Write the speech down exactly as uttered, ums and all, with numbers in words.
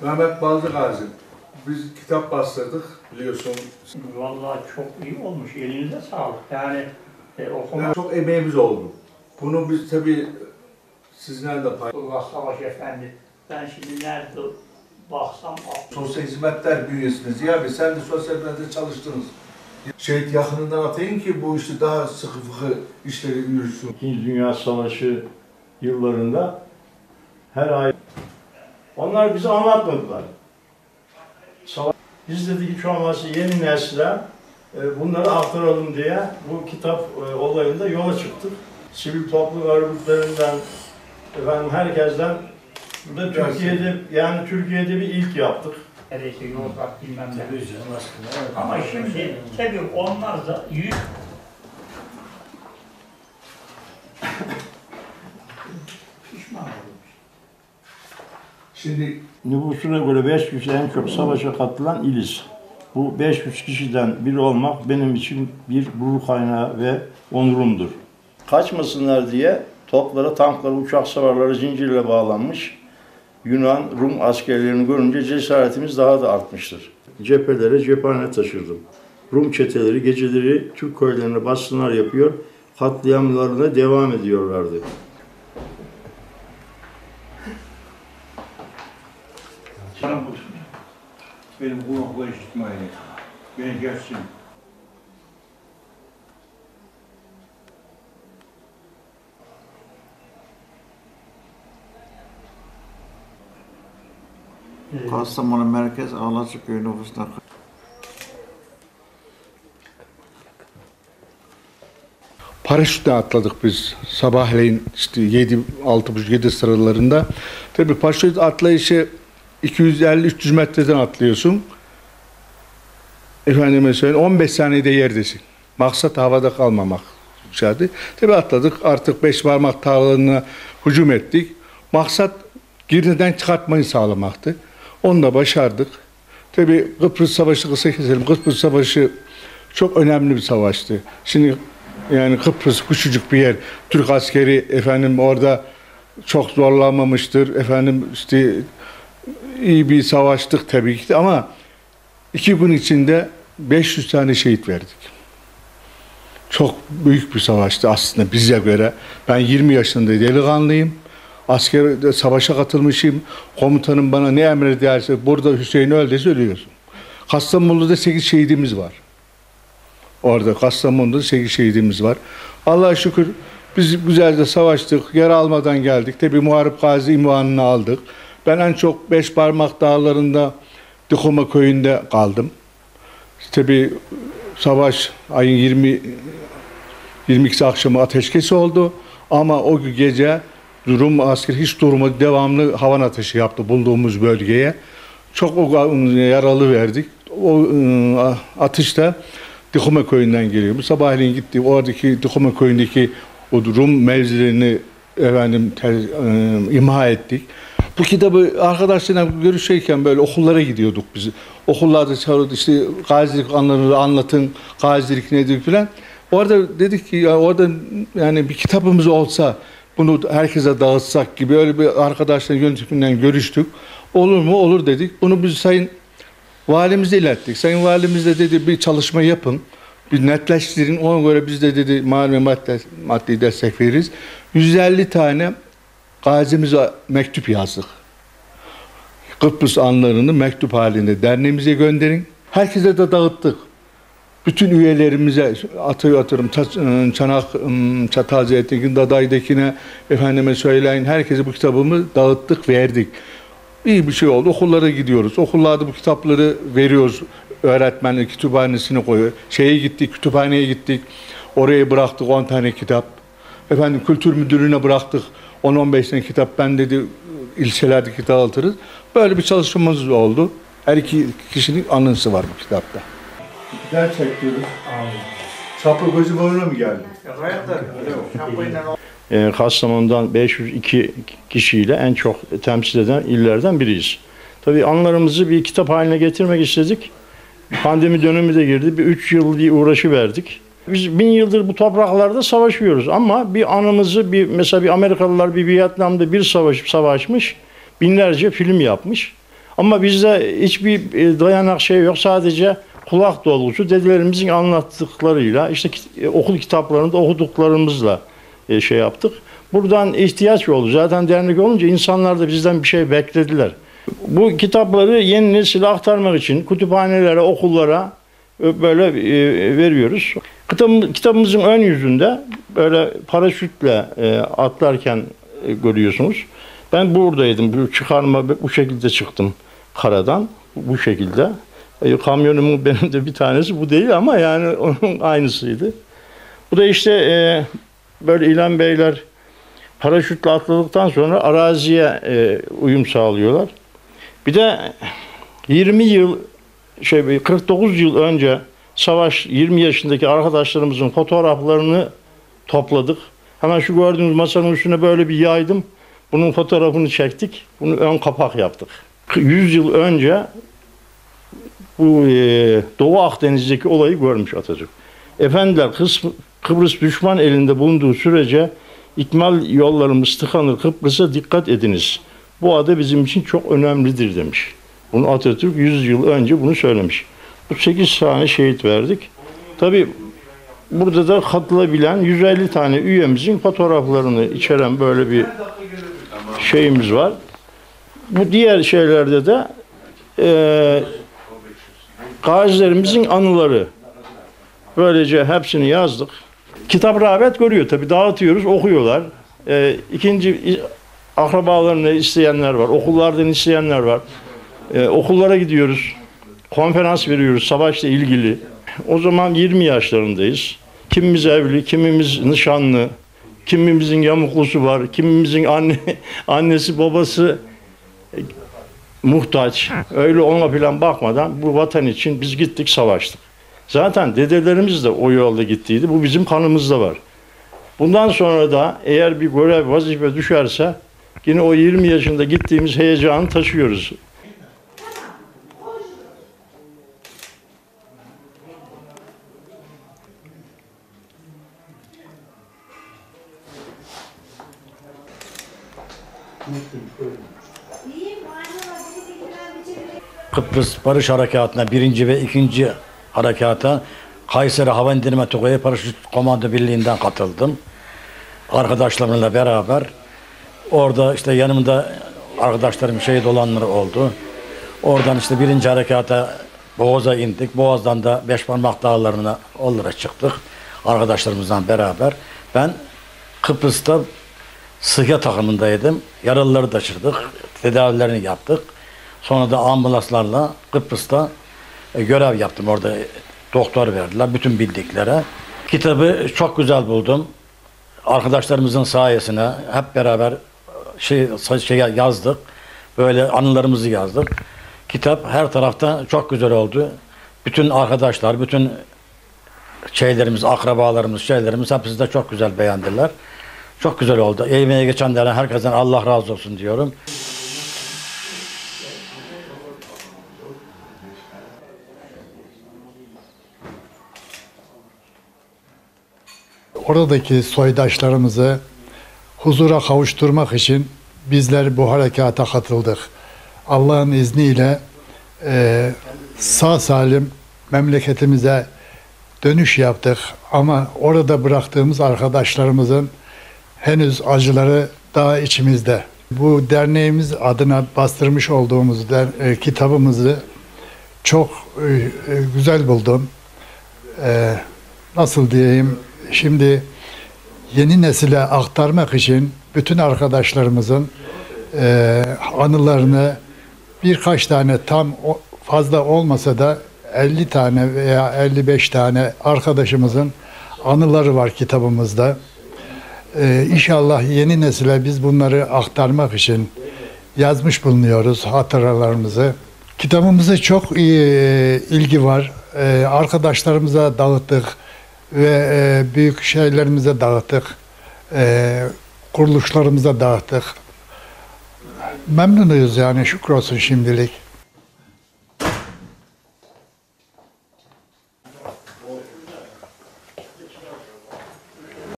Mehmet Balcı Gazi, biz kitap bastırdık biliyorsun. Vallahi çok iyi olmuş, elinize sağlık. Yani e, okuma... Yani çok emeğimiz oldu. Bunu biz tabii sizlerle de paylaştık. Allah Savaş Efendi, ben şimdi nerede baksam... Sosyal hizmetler bünyesinde Ziya Bey, sen de sosyal hizmette çalıştınız. Şehit yakınından atayım ki bu işte daha sıkı fıkı işleri yürüsün. İkinci Dünya Savaşı yıllarında her ay onlar bize anlatmadılar. Savaş, biz dedik hiç olmazsa yeni nesle e, bunları aktaralım diye bu kitap e, olayında yola çıktık. Sivil toplum örgütlerinden, efendim herkesten burada Türkiye'de yani Türkiye'de bir ilk yaptık. Neredeyse Yozgat bilmem ne. Ama şimdi tabii onlar da yüz... Pişman olmuş. Şimdi Nüfusuna göre beş yüz en çok savaşa katılan iliz. Bu beş yüz kişiden biri olmak benim için bir gurur kaynağı ve onurumdur. Kaçmasınlar diye toplara, tanklara, uçak savarları zincirle bağlanmış Yunan, Rum askerlerini görünce cesaretimiz daha da artmıştır. Cephelere cephane taşırdım. Rum çeteleri geceleri Türk köylerine baskınlar yapıyor, katliamlarına devam ediyorlardı. Benim kulakla işitmeyi, beni geçsin. Kastamonu merkez Ağlaçıköy nüfusuna. paraşütle atladık biz sabahleyin işte yedi, altı buçuk yedi sıralarında. Tabii paraşüt atlayışı iki yüz elli üç yüz metreden atlıyorsun. Efendime söyleyeyim on beş saniyede yerdesin. Maksat havada kalmamak. Tabii atladık artık beş parmak tarlalarına hücum ettik. Maksat Girne'den çıkartmayı sağlamaktı. Onu da başardık. Tabii Kıbrıs Savaşı kısa keselim. Kıbrıs Savaşı çok önemli bir savaştı. Şimdi yani Kıbrıs küçücük bir yer. Türk askeri efendim orada çok zorlanmamıştır. Efendim işte iyi bir savaştık tabii ki ama iki gün içinde beş yüz tane şehit verdik. Çok büyük bir savaştı aslında bize göre. Ben yirmi yaşında delikanlıyım. Asker savaşa katılmışım. Komutanım bana ne emrederse burada Hüseyin öl dese ölüyorsun. Kastamonu'da sekiz şehidimiz var. Orada Kastamonu'da sekiz şehidimiz var. Allah'a şükür biz güzelce savaştık. Yara almadan geldik. Tabi Muharip Gazi unvanını aldık. Ben en çok Beşparmak Dağları'nda Dikoma köyünde kaldım. Tabi savaş ayın yirmi yirmi ikisi akşamı ateşkes oldu. Ama o gece Rum asker hiç durmadı. Devamlı havan ateşi yaptı bulduğumuz bölgeye. Çok o yaralı verdik. O atış da Dikoma köyünden geliyor. Bu sabahleyin gittik. Oradaki Dikoma köyündeki o Rum mevzilerini efendim ter, e, imha ettik. Bu kitabı arkadaşlarla görüşürken böyle okullara gidiyorduk biz. Okullarda çağırıyordu işte gazilik anlarını anlatın, gazilik nedir falan. Orada dedik ki ya orada yani bir kitabımız olsa bunu herkese dağıtsak gibi öyle bir arkadaşların yönetiminden görüştük. Olur mu? Olur dedik. Bunu biz Sayın Valimize ilettik. Sayın Valimiz de dedi bir çalışma yapın. Bir netleştirin. Ona göre biz de dedi mali maddi, maddi destek veririz. yüz elli tane gazimize mektup yazdık. Kıbrıs anlarını mektup halinde derneğimize gönderin. Herkese de dağıttık. Bütün üyelerimize atıyor atıyorum Çanak, Çatalcaat'taki, Daday'dakine efendime söyleyin herkese bu kitabımı dağıttık, verdik. İyi bir şey oldu. Okullara gidiyoruz. Okullarda bu kitapları veriyoruz. Öğretmenler kütüphanesine koyuyor. Şeye gittik, kütüphaneye gittik. Oraya bıraktık on tane kitap. Efendim kültür müdürlüğüne bıraktık on on beş tane kitap. Ben dedi ilçelerdeki dağıtırız. Böyle bir çalışmamız oldu. Her iki kişinin anısı var bu kitapta. Güzel çekiyoruz. Çapı gözü boyuna mı geldi? Ee, Kastamonu'dan beş yüz iki kişiyle en çok temsil eden illerden biriyiz. Tabii anılarımızı bir kitap haline getirmek istedik. Pandemi dönemi de girdi. Bir üç yıl bir uğraşı verdik. Biz bin yıldır bu topraklarda savaşıyoruz ama bir anımızı bir mesela bir Amerikalılar bir Vietnam'da bir savaşıp savaşmış, binlerce film yapmış. Ama bizde hiçbir dayanak şey yok. Sadece kulak dolgusu dedelerimizin anlattıklarıyla, işte okul kitaplarında okuduklarımızla şey yaptık. Buradan ihtiyaç oldu. Zaten dernek olunca insanlar da bizden bir şey beklediler. Bu kitapları yeni nesile aktarmak için kütüphanelere, okullara böyle veriyoruz. Kitabımızın ön yüzünde böyle paraşütle atlarken görüyorsunuz. Ben buradaydım. Bu çıkarma bu şekilde çıktım karadan. Bu şekilde. Kamyonumun benim de bir tanesi bu değil ama yani onun aynısıydı. Bu da işte böyle İlhan Beyler paraşütle atladıktan sonra araziye uyum sağlıyorlar. Bir de yirmi yıl şey kırk dokuz yıl önce savaş yirmi yaşındaki arkadaşlarımızın fotoğraflarını topladık. Hemen şu gördüğünüz masanın üstüne böyle bir yaydım. Bunun fotoğrafını çektik. Bunu ön kapak yaptık. yüz yıl önce bu e, Doğu Akdeniz'deki olayı görmüş Atatürk. Efendiler Kıbrıs düşman elinde bulunduğu sürece ikmal yollarımız tıkanır, Kıbrıs'a dikkat ediniz. Bu ada bizim için çok önemlidir demiş. Bunu Atatürk yüz yıl önce bunu söylemiş. Bu sekiz tane şehit verdik. Tabii burada da katılabilen yüz elli tane üyemizin fotoğraflarını içeren böyle bir şeyimiz var. Bu diğer şeylerde de e, gazilerimizin anıları. Böylece hepsini yazdık. Kitap rağbet görüyor tabii, dağıtıyoruz, okuyorlar. E, ikinci akrabalarını isteyenler var, okullardan isteyenler var. E, okullara gidiyoruz, konferans veriyoruz savaşla ilgili. O zaman yirmi yaşlarındayız. Kimimiz evli, kimimiz nişanlı, kimimizin yamuklusu var, kimimizin anne, annesi babası e, muhtaç. Öyle ona falan bakmadan bu vatan için biz gittik, savaştık. Zaten dedelerimiz de o yolda gittiydi. Bu bizim kanımızda var. Bundan sonra da eğer bir görev, vazife düşerse yine o yirmi yaşında gittiğimiz heyecanı taşıyoruz. Kıbrıs Barış Harekatı'na birinci ve ikinci harekata Kayseri Hava İndirme Tugayı Paraşüt Komando Birliği'nden katıldım. Arkadaşlarımla beraber. Orada işte yanımda arkadaşlarım şehit olanlar oldu. Oradan işte birinci harekata Boğaz'a indik. Boğaz'dan da Beşparmak Dağları'na onlara çıktık. Arkadaşlarımızla beraber. Ben Kıbrıs'ta sıhhiye takımındaydım. Yaralıları taşırdık. Tedavilerini yaptık. Sonra da ambulanslarla Kıbrıs'ta e, görev yaptım. Orada doktor verdiler bütün bildiklere. Kitabı çok güzel buldum. Arkadaşlarımızın sayesinde hep beraber şey, şey yazdık. Böyle anılarımızı yazdık. Kitap her tarafta çok güzel oldu. Bütün arkadaşlar, bütün şeylerimiz, akrabalarımız, şeylerimiz hepsi de çok güzel beğendiler. Çok güzel oldu. Emeğe geçenlere herkesten Allah razı olsun diyorum. Oradaki soydaşlarımızı huzura kavuşturmak için bizler bu harekata katıldık. Allah'ın izniyle e, sağ salim memleketimize dönüş yaptık. Ama orada bıraktığımız arkadaşlarımızın henüz acıları daha içimizde. Bu derneğimiz adına bastırmış olduğumuz der, e, kitabımızı çok e, e, güzel buldum. E, nasıl diyeyim? Şimdi yeni nesile aktarmak için bütün arkadaşlarımızın e, anılarını birkaç tane, tam fazla olmasa da elli tane veya elli beş tane arkadaşımızın anıları var kitabımızda. E, İnşallah yeni nesile biz bunları aktarmak için yazmış bulunuyoruz hatıralarımızı. Kitabımıza çok iyi ilgi var. E, arkadaşlarımıza dağıttık ve e, büyük şeylerimize dağıttık, e, kuruluşlarımıza dağıttık. Memnunuyuz yani, şükür olsun şimdilik.